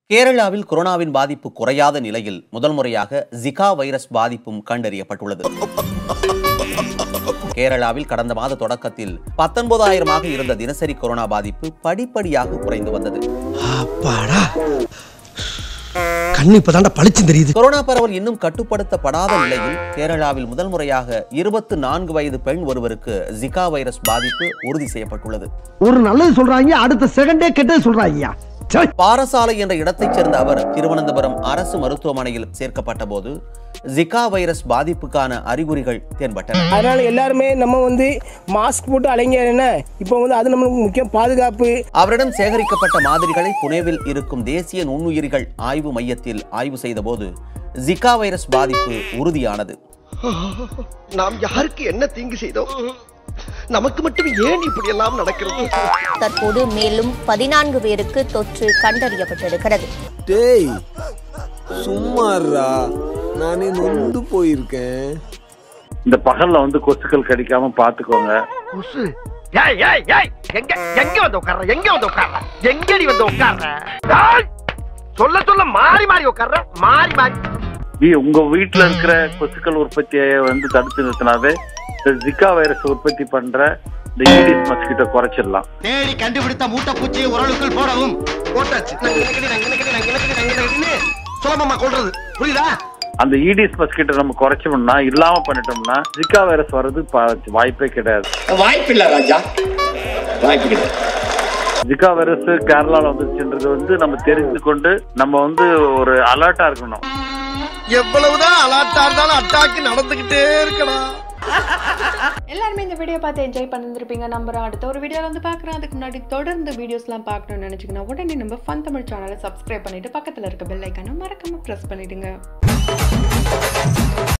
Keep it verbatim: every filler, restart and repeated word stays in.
கேரளாவில் கொரோனாவின் பாதிப்பு குறையாத நிலையில் முதல் முறையாக ஜிகா வைரஸ் பாதிப்பும் கண்டறியப்பட்டுள்ளது. கேரளாவில் கடந்த மாத தொடக்கத்தில் பத்தொன்பதாயிரமாக இருந்த தினசரி கொரோனா பாதிப்பு படிப்படியாக குறைந்து வந்தது. கொரோனா பரவல் இன்னும் கட்டுப்படுத்தப்படாத நிலையில் கேரளாவில் முதல் முறையாக இருபத்தி நான்கு வயது பெண் ஒருவருக்கு ஜிகா வைரஸ் பாதிப்பு உறுதி செய்யப்பட்டுள்ளது. ஒரு நல்லது சொல்றாங்க, அடுத்த செகண்டே கெட்டது சொல்றாங்க. பாரசாலை என்ற இடத்தைச் சேர்ந்த அவர் திருவனந்தபுரம் அரசு மருத்துவமனையில் சேர்க்கப்பட்ட போது ஜிகா வைரஸ் பாதிப்புக்கான அறிகுறிகள் தென்பட்டன. அதனால எல்லாருமே நம்ம வந்து மாஸ்க் போட்டு அலைங்க. இப்போ வந்து அது நமக்கு முக்கிய பாதுகாப்பு. அவரிடம் சேகரிக்கப்பட்ட மாதிரிகளை புனேவில் இருக்கும் தேசிய நுண்ணுயிரிகள் ஆய்வு மையத்தில் ஆய்வு செய்த போது ஜிகா வைரஸ் பாதிப்பு உறுதியானது. நாம் யாருக்கு என்ன தீங்கு செய்தோம்? நமக்கு மட்டும் ஏன் இப்படி எல்லாம் நடக்கிறது? தற்போது மேலும் பதினான்கு பேருக்கு தொற்று கண்டறியப்பட்டிருக்கிறது. டேய் சும்மாறா, நானே நொந்து போயிருக்கேன். இந்த பகல்ல வந்து கொசுக்கள் கடிக்காம பாத்துக்கோங்க. கொசு ஏய் ஏய் ஏய் எங்க எங்க வந்து உட்கார்ற? எங்க வந்து உட்கார்ற? எங்கடி வந்து உட்கார்ற? டேய் சொல்ல சொல்ல மாறி மாறி உட்கார்ற, மாறி மாறி. நீ உங்க வீட்டுல இருக்கிற கொசுக்கள் உற்பத்தியை வந்து தடுத்து நிறுத்தினாவே ஜிகா வைரஸ் உற்பத்தி பண்ற இந்த ஈடிஸ் மஸ்கிட்டோ குறைச்சிடலாம். தேடி கண்டுபிடித்த மூட்டை பூச்சியை உரலுக்குள் போடவும் போட்டாச்சு. சுலபமா கொள்றது புரியுதா? அந்த ஈடிஸ் மஸ்கிட்டோ நம்ம குறைச்சோம்னா, இல்லாம பண்ணிட்டோம்னா ஜிகா வைரஸ் வர்றது வாய்ப்பே கிடையாது. வாய்ப்பில்லை ராஜா, வாய்ப்பு கிடையாது. ஜிகா வைரஸ் கேரளால வந்துச்சுன்றது வந்து நம்ம தெரிந்து கொண்டு நம்ம வந்து ஒரு அலர்ட்டா இருக்கணும். எவ்வளவுதான் அலர்ட்டா இருந்தாலும் அட்டாக் நடந்துகிட்டே இருக்கணும். எல்லாருமே இந்த வீடியோ பார்த்து என்ஜாய் பண்ணிருப்பீங்க நம்புறேன். அடுத்த ஒரு வீடியோல வந்து பார்க்குறேன். அதுக்கு முன்னாடி தொடர்ந்து வீடியோஸ்லாம் பார்க்கணும்னு நினைச்சிங்கன்னா உடனே நம்ம ஃபன் தமிழ் சேனலை சப்ஸ்கிரைப் பண்ணிட்டு பக்கத்தில் இருக்க பெல் ஐக்கானை மறக்காம ப்ரெஸ் பண்ணிடுங்க.